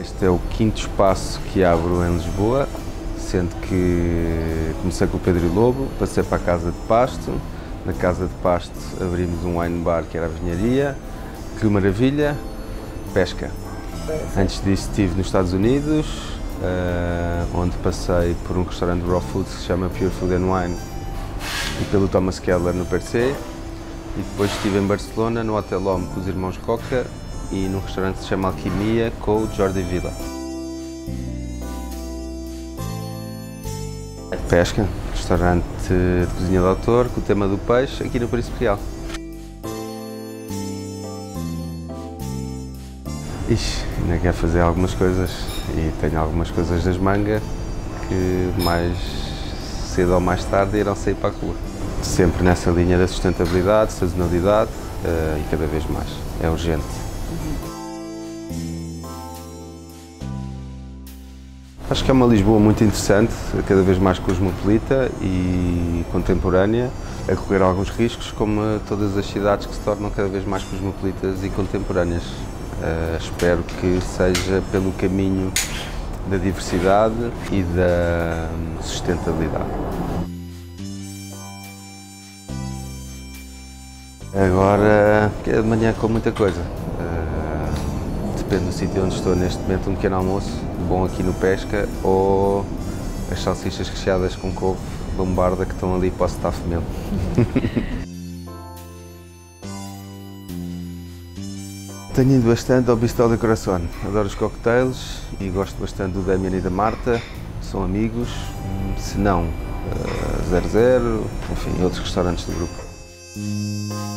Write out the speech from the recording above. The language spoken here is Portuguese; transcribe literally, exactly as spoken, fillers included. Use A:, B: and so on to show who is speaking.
A: Este é o quinto espaço que abro em Lisboa, sendo que comecei com o Pedro e Lobo, passei para a Casa de Pasto. Na Casa de Pasto abrimos um wine bar que era a vinharia, que maravilha, pesca. Antes disso estive nos Estados Unidos, uh, onde passei por um restaurante de raw foods que se chama Pure Food and Wine e pelo Thomas Keller no Per Se. E depois estive em Barcelona, no Hotel Home com os irmãos Coca e num restaurante que se chama Alquimia com o Jordi Vila. Pesca, restaurante de cozinha de autor com o tema do peixe aqui no Príncipe Real. Ixi, ainda quero fazer algumas coisas e tenho algumas coisas das mangas que mais cedo ou mais tarde irão sair para a rua. Sempre nessa linha da sustentabilidade, sazonalidade uh, e cada vez mais. É urgente. Acho que é uma Lisboa muito interessante, cada vez mais cosmopolita e contemporânea, a correr alguns riscos, como todas as cidades que se tornam cada vez mais cosmopolitas e contemporâneas. Uh, espero que seja pelo caminho da diversidade e da sustentabilidade. Agora, que é de manhã com muita coisa. Uh, depende do sítio onde estou neste momento, um pequeno almoço bom aqui no Pesca ou as salsichas recheadas com couve lombarda que estão ali para o staff meu. Tenho ido bastante ao Bistro de Coração, adoro os cocktails e gosto bastante do Damian e da Marta, são amigos, se não, uh, zero zero, enfim, outros restaurantes do grupo.